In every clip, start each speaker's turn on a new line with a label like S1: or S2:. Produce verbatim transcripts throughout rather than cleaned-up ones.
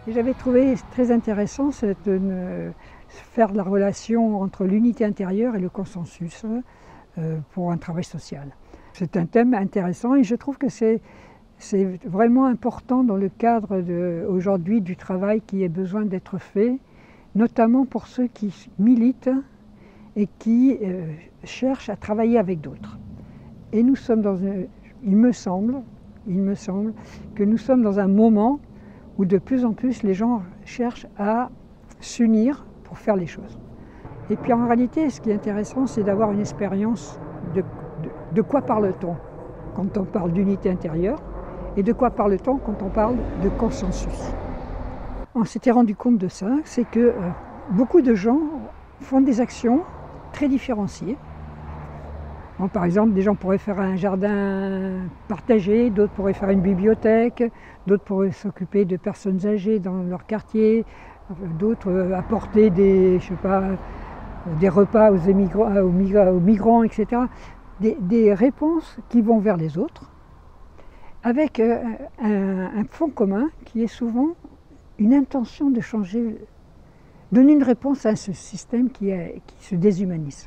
S1: Et j'avais trouvé très intéressant cette, de faire de la relation entre l'unité intérieure et le consensus euh, pour un travail social. C'est un thème intéressant et je trouve que c'est c'est vraiment important dans le cadre de, aujourd'hui du travail qui a besoin d'être fait, notamment pour ceux qui militent et qui euh, cherchent à travailler avec d'autres. Et nous sommes dans un, il me semble, il me semble que nous sommes dans un moment où de plus en plus les gens cherchent à s'unir pour faire les choses. Et puis en réalité, ce qui est intéressant, c'est d'avoir une expérience de, de, de quoi parle-t-on quand on parle d'unité intérieure et de quoi parle-t-on quand on parle de consensus. On s'était rendu compte de ça, c'est que euh, beaucoup de gens font des actions très différenciées. Bon, par exemple, des gens pourraient faire un jardin partagé, d'autres pourraient faire une bibliothèque, d'autres pourraient s'occuper de personnes âgées dans leur quartier, d'autres euh, apporter des, je sais pas, des repas aux, émigrants, aux, migrants, aux migrants, et cetera. Des, des réponses qui vont vers les autres, avec euh, un, un fond commun qui est souvent une intention de changer, donner une réponse à ce système qui, est, qui se déshumanise.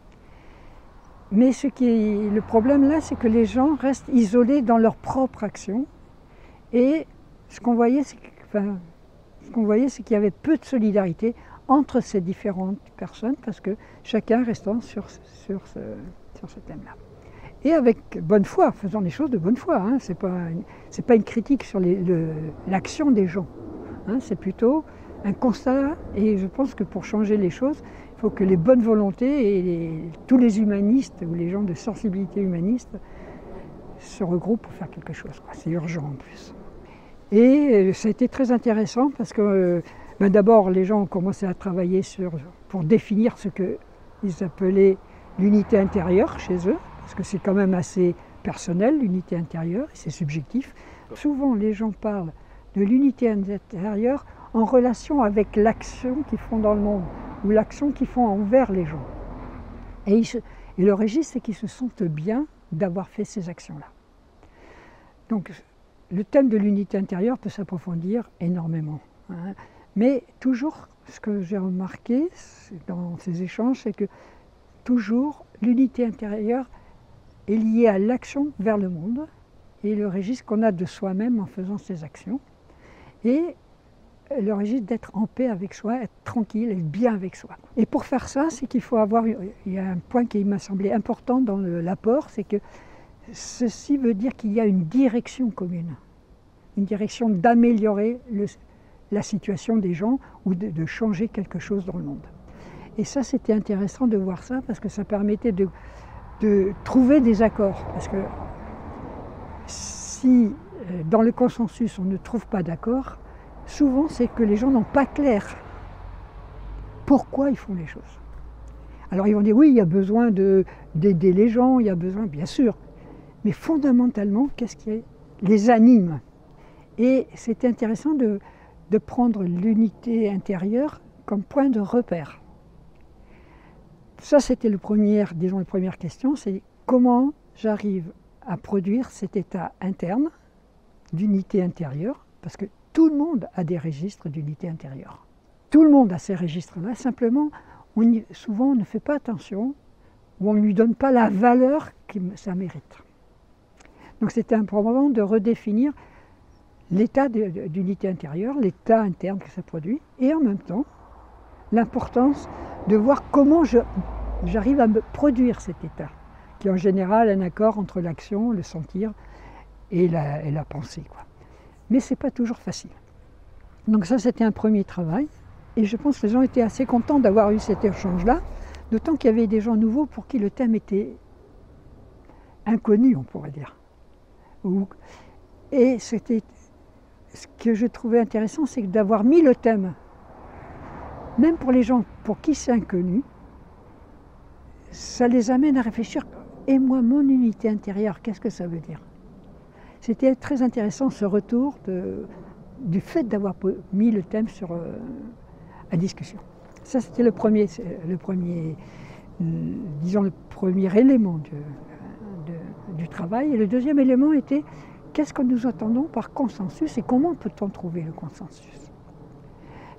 S1: Mais ce qui est le problème là, c'est que les gens restent isolés dans leur propre action. Et ce qu'on voyait, c'est enfin, ce qu'on voyait, c'est qu'il y avait peu de solidarité entre ces différentes personnes, parce que chacun restant sur, sur ce, sur ce thème-là. Et avec bonne foi, faisant les choses de bonne foi. Hein. Ce n'est pas, pas une critique sur l'action des gens. Hein. C'est plutôt un constat, et je pense que pour changer les choses, il faut que les bonnes volontés et les, tous les humanistes ou les gens de sensibilité humaniste se regroupent pour faire quelque chose. C'est urgent en plus. Et ça a été très intéressant parce que ben d'abord les gens ont commencé à travailler sur, pour définir ce qu'ils appelaient l'unité intérieure chez eux, parce que c'est quand même assez personnel, l'unité intérieure, et c'est subjectif. Souvent les gens parlent de l'unité intérieure en relation avec l'action qu'ils font dans le monde, ou l'action qu'ils font envers les gens. Et, ils se, et le registre, c'est qu'ils se sentent bien d'avoir fait ces actions-là. Donc, le thème de l'unité intérieure peut s'approfondir énormément. Hein. Mais toujours, ce que j'ai remarqué dans ces échanges, c'est que toujours, l'unité intérieure est liée à l'action vers le monde et le registre qu'on a de soi-même en faisant ces actions. Et le registre d'être en paix avec soi, être tranquille, être bien avec soi. Et pour faire ça, c'est qu'il faut avoir, il y a un point qui m'a semblé important dans l'apport, c'est que ceci veut dire qu'il y a une direction commune, une direction d'améliorer la situation des gens ou de, de changer quelque chose dans le monde. Et ça, c'était intéressant de voir ça parce que ça permettait de, de trouver des accords. Parce que si dans le consensus on ne trouve pas d'accord, souvent, c'est que les gens n'ont pas clair pourquoi ils font les choses. Alors ils vont dire oui, il y a besoin d'aider les gens, il y a besoin, bien sûr, mais fondamentalement, qu'est-ce qui les anime? Et c'était intéressant de, de prendre l'unité intérieure comme point de repère. Ça, c'était le premier, disons, la première question, c'est comment j'arrive à produire cet état interne d'unité intérieure, parce que tout le monde a des registres d'unité intérieure. Tout le monde a ces registres-là, simplement, on y, souvent on ne fait pas attention ou on ne lui donne pas la valeur que ça mérite. Donc c'était important de redéfinir l'état d'unité intérieure, l'état interne que ça produit, et en même temps, l'importance de voir comment j'arrive à me produire cet état, qui est en général un accord entre l'action, le sentir et la, et la pensée, quoi. Mais ce n'est pas toujours facile. Donc ça, c'était un premier travail. Et je pense que les gens étaient assez contents d'avoir eu cet échange-là, d'autant qu'il y avait des gens nouveaux pour qui le thème était inconnu, on pourrait dire. Et c'était, ce que je trouvais intéressant, c'est d'avoir mis le thème, même pour les gens pour qui c'est inconnu, ça les amène à réfléchir. Et moi, mon unité intérieure, qu'est-ce que ça veut dire ? C'était très intéressant ce retour de, du fait d'avoir mis le thème sur euh, à discussion. Ça, c'était le premier, le premier, disons le premier élément de, de, du travail. Et le deuxième élément était qu'est-ce que nous entendons par consensus et comment peut-on trouver le consensus ?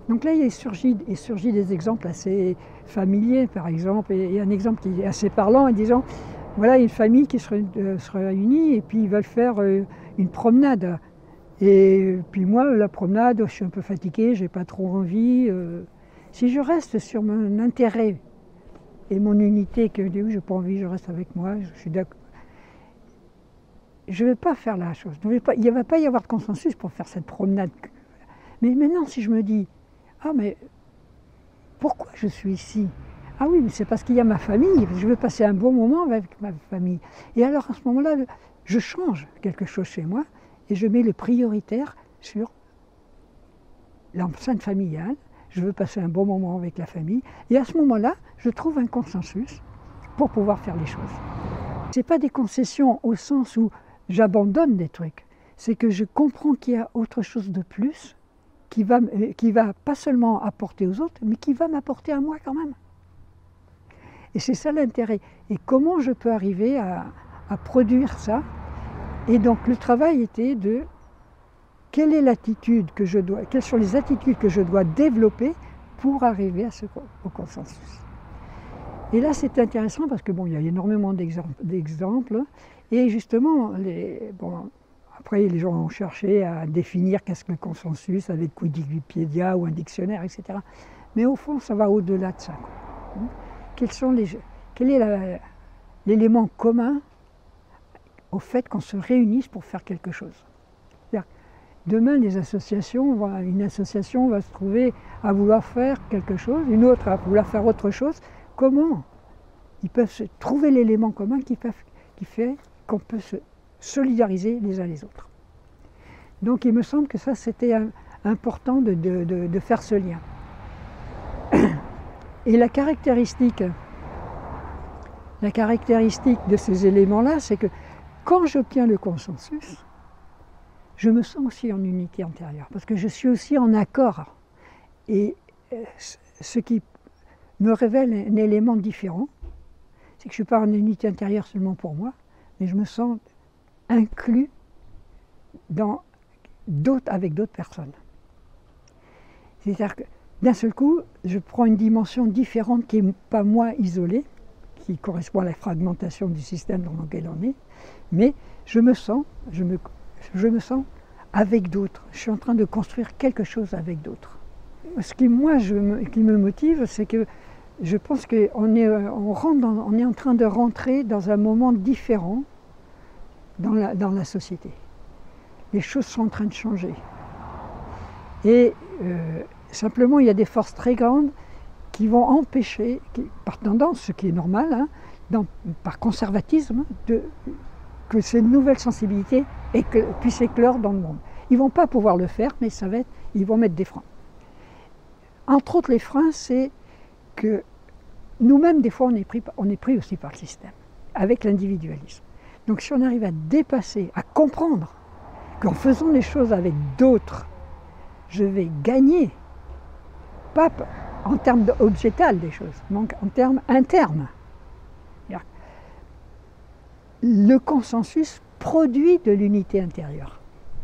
S1: Donc là, il surgit, il surgit des exemples assez familiers, par exemple, et un exemple qui est assez parlant en disant, voilà une famille qui se, euh, se réunit et puis ils veulent faire euh, une promenade. Et puis moi, la promenade, je suis un peu fatiguée, j'ai pas trop envie. Euh, si je reste sur mon intérêt et mon unité, que je n'ai pas envie, je reste avec moi, je suis d'accord. Je ne vais pas faire la chose. Il ne va pas y avoir de consensus pour faire cette promenade. Mais maintenant, si je me dis, ah mais pourquoi je suis ici? Ah oui, mais c'est parce qu'il y a ma famille, je veux passer un bon moment avec ma famille. Et alors à ce moment-là, je change quelque chose chez moi et je mets le prioritaire sur l'enceinte familiale. Je veux passer un bon moment avec la famille. Et à ce moment-là, je trouve un consensus pour pouvoir faire les choses. Ce n'est pas des concessions au sens où j'abandonne des trucs. C'est que je comprends qu'il y a autre chose de plus qui va, qui va pas seulement apporter aux autres, mais qui va m'apporter à moi quand même. Et c'est ça l'intérêt. Et comment je peux arriver à, à produire ça? Et donc le travail était de quelle est l'attitude que je dois, quelles sont les attitudes que je dois développer pour arriver à ce, au consensus. Et là c'est intéressant parce que bon, il y a énormément d'exemples et justement les, bon, après les gens ont cherché à définir qu'est-ce que le consensus avec Wikipédia ou un dictionnaire, et cetera. Mais au fond ça va au-delà de ça. Quels sont les, quel est l'élément commun au fait qu'on se réunisse pour faire quelque chose? Demain, les associations, une association va se trouver à vouloir faire quelque chose, une autre à vouloir faire autre chose. Comment ils peuvent se trouver l'élément commun qui, peuvent, qui fait qu'on peut se solidariser les uns les autres? Donc il me semble que ça, c'était important de, de, de, de faire ce lien. Et la caractéristique, la caractéristique de ces éléments-là, c'est que quand j'obtiens le consensus, je me sens aussi en unité intérieure, parce que je suis aussi en accord. Et ce qui me révèle un élément différent, c'est que je ne suis pas en unité intérieure seulement pour moi, mais je me sens inclus dans d'autres, avec d'autres personnes. C'est-à-dire que d'un seul coup, je prends une dimension différente qui n'est pas moi isolée, qui correspond à la fragmentation du système dans lequel on est, mais je me sens, je me, je me sens avec d'autres. Je suis en train de construire quelque chose avec d'autres. Ce qui, moi, je me, qui me motive, c'est que je pense qu'on est, on rentre dans, on est en train de rentrer dans un moment différent dans la, dans la société. Les choses sont en train de changer. Et euh, simplement, il y a des forces très grandes qui vont empêcher, qui, par tendance, ce qui est normal, hein, dans, par conservatisme, de, que ces nouvelles sensibilités écl- puissent éclore dans le monde. Ils ne vont pas pouvoir le faire, mais ça va être, ils vont mettre des freins. Entre autres, les freins, c'est que nous-mêmes, des fois, on est, pris, on est pris aussi par le système, avec l'individualisme. Donc si on arrive à dépasser, à comprendre qu'en faisant les choses avec d'autres, je vais gagner, pas en termes objectifs des choses, donc en termes internes. Le consensus produit de l'unité intérieure.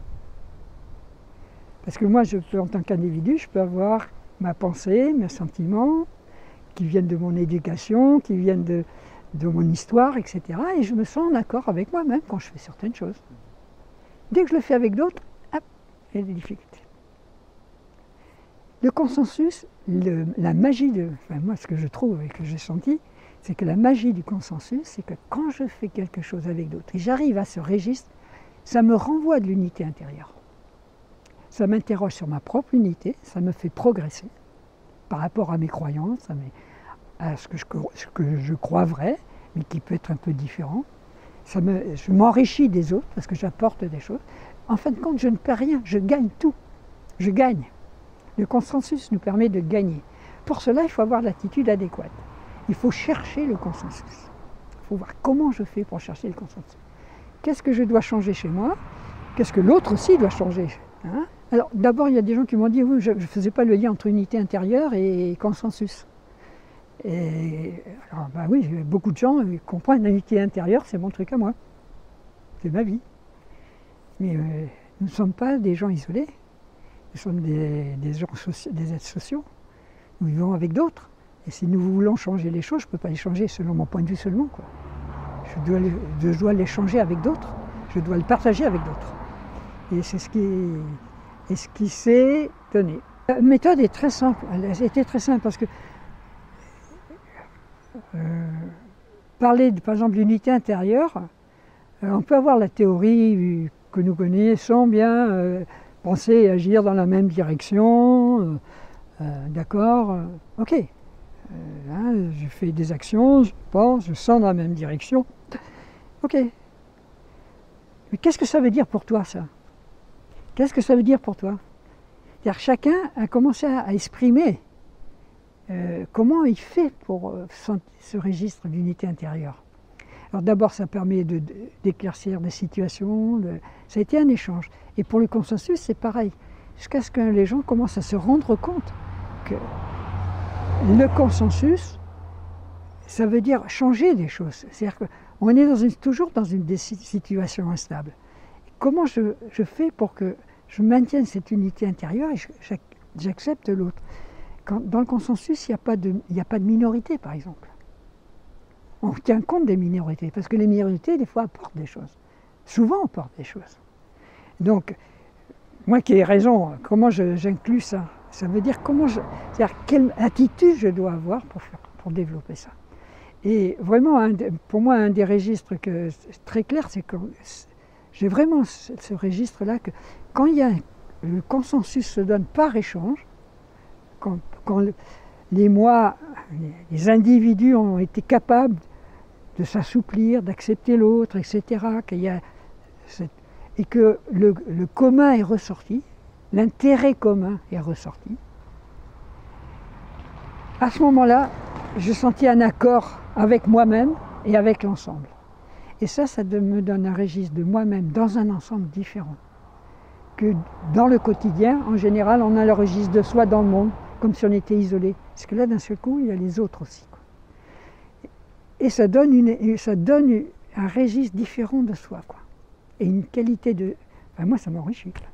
S1: Parce que moi, je peux, en tant qu'individu, je peux avoir ma pensée, mes sentiments, qui viennent de mon éducation, qui viennent de, de mon histoire, et cetera. Et je me sens en accord avec moi-même quand je fais certaines choses. Dès que je le fais avec d'autres, hop, il y a des difficultés. Le consensus, le, la magie de... Enfin, moi, ce que je trouve et que j'ai senti, c'est que la magie du consensus, c'est que quand je fais quelque chose avec d'autres et j'arrive à ce registre, ça me renvoie de l'unité intérieure. Ça m'interroge sur ma propre unité, ça me fait progresser par rapport à mes croyances, à, à ce, que je, ce que je crois vrai, mais qui peut être un peu différent. Ça me, je m'enrichis des autres parce que j'apporte des choses. En fin de compte, je ne perds rien, je gagne tout. Je gagne. Le consensus nous permet de gagner. Pour cela, il faut avoir l'attitude adéquate. Il faut chercher le consensus. Il faut voir comment je fais pour chercher le consensus. Qu'est-ce que je dois changer chez moi? Qu'est-ce que l'autre aussi doit changer, hein? Alors d'abord, il y a des gens qui m'ont dit oui, je ne faisais pas le lien entre unité intérieure et consensus. Et alors bah oui, beaucoup de gens comprennent l'unité intérieure, c'est mon truc à moi. C'est ma vie. Mais euh, nous ne sommes pas des gens isolés. nous sommes des, des, gens soci des êtres sociaux, nous vivons avec d'autres. Et si nous voulons changer les choses, je ne peux pas les changer selon mon point de vue seulement, quoi. Je dois, les, je dois les changer avec d'autres, je dois le partager avec d'autres. Et c'est ce qui, est ce qui s'est donné. La méthode est très simple, elle a été très simple parce que euh, parler de, par exemple d'unité intérieure, euh, on peut avoir la théorie que nous connaissons bien, euh, penser et agir dans la même direction, euh, euh, d'accord, euh, ok. Euh, hein, je fais des actions, je pense, je sens dans la même direction. Ok. Mais qu'est-ce que ça veut dire pour toi, ça? Qu'est-ce que ça veut dire pour toi? C'est-à-dire chacun a commencé à, à exprimer euh, comment il fait pour euh, ce registre d'unité intérieure. Alors d'abord, ça permet de, de, d'éclaircir des situations, de, ça a été un échange. Et pour le consensus, c'est pareil. Jusqu'à ce que les gens commencent à se rendre compte que le consensus, ça veut dire changer des choses. C'est-à-dire qu'on est dans une, toujours dans une situation instable. Comment je, je fais pour que je maintienne cette unité intérieure et j'accepte l'autre? Dans le consensus, il n'y a pas de, il n'y a pas de minorité, par exemple. On tient compte des minorités, parce que les minorités, des fois, apportent des choses. Souvent, apportent des choses. Donc, moi qui ai raison, comment j'inclus ça? Ça veut dire comment je, c'est-à-dire quelle attitude je dois avoir pour, faire, pour développer ça. Et vraiment, un, pour moi, un des registres que, très clair, c'est que j'ai vraiment ce, ce registre-là, que quand il y a le consensus se donne par échange, quand, quand le, les moi, les, les individus ont été capables de s'assouplir, d'accepter l'autre, et cetera, qu'il y a cette, et que le, le commun est ressorti, l'intérêt commun est ressorti. À ce moment-là, je sentis un accord avec moi-même et avec l'ensemble. Et ça, ça me donne un registre de moi-même dans un ensemble différent. Que dans le quotidien, en général, on a le registre de soi dans le monde, comme si on était isolé. Parce que là, d'un seul coup, il y a les autres aussi, quoi. Et ça donne, une, ça donne un registre différent de soi, quoi. Et une qualité de... Enfin, moi, ça m'enrichit.